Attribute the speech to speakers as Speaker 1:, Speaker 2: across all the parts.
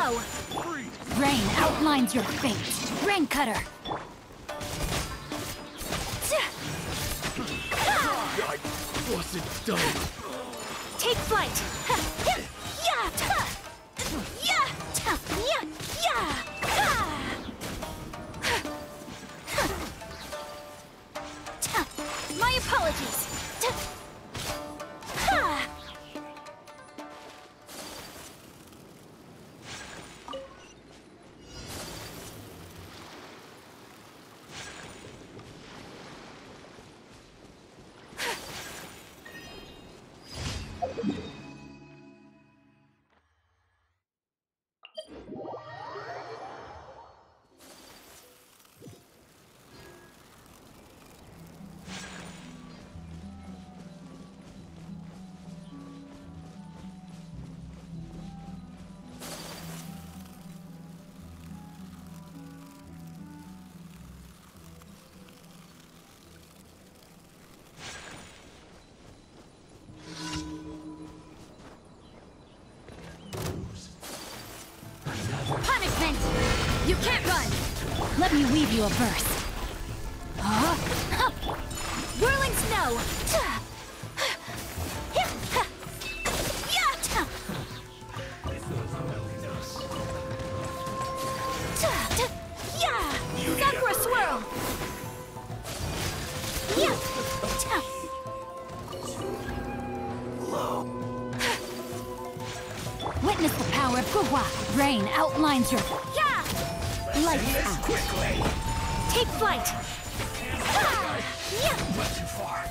Speaker 1: snow! Rain outlines your fate. Rain cutter!
Speaker 2: I wasn't done.
Speaker 1: Take flight! My apologies! Punishment! You can't run! Let me weave you a verse. Whirling snow! Time for a swirl! Witness the power of Gugwa. Rain outlines your... Lights out.
Speaker 2: Quickly!
Speaker 1: Take flight!
Speaker 2: Not too far.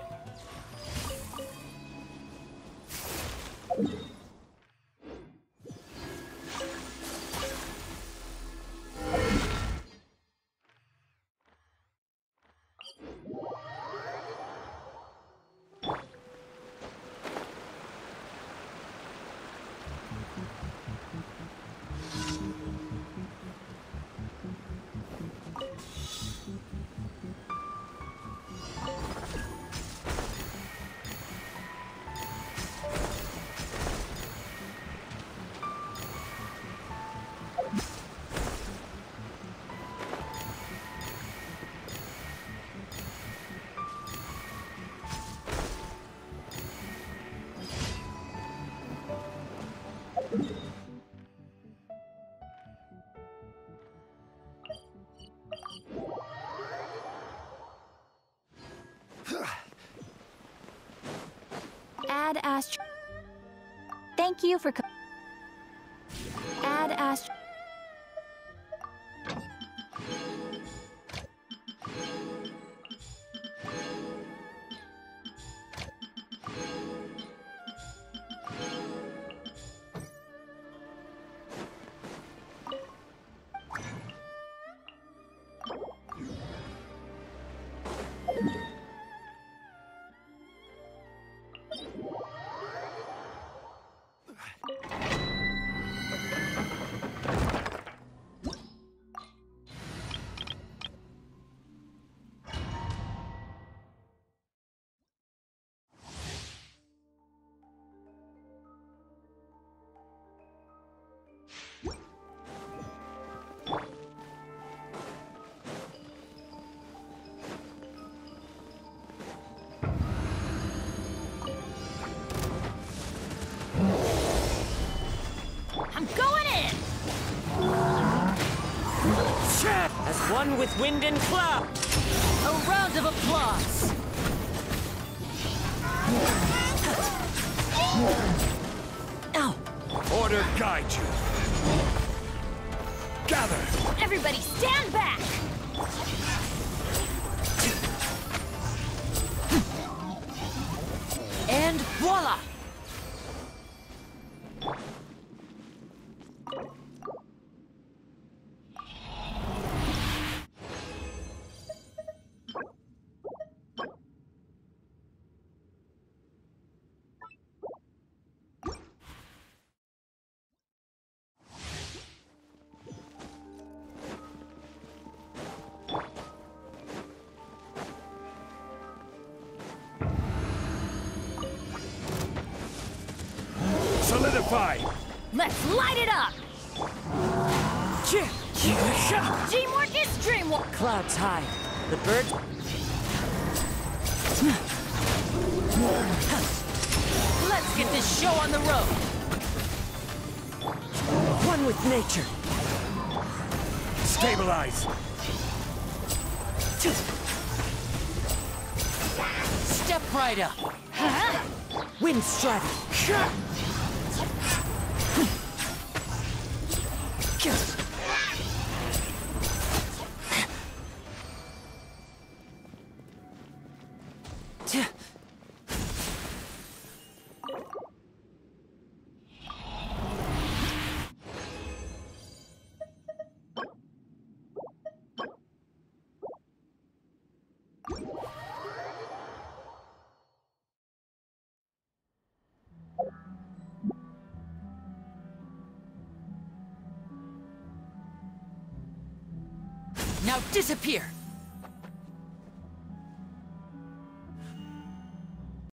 Speaker 1: Add Astro. Thank you for. Add Astro. I'm going in!
Speaker 3: As one with wind and cloud!
Speaker 1: A round of applause!
Speaker 3: Ow!
Speaker 2: Order guide you. Gather!
Speaker 1: Everybody stand back!
Speaker 3: And voila!
Speaker 2: Solidify!
Speaker 1: Let's light it up! Teamwork is dreamwork!
Speaker 3: Clouds high. The birds... Let's get this show on the road! One with nature.
Speaker 2: Stabilize!
Speaker 3: Step right up.
Speaker 1: Huh?
Speaker 3: Wind straddle. Now disappear!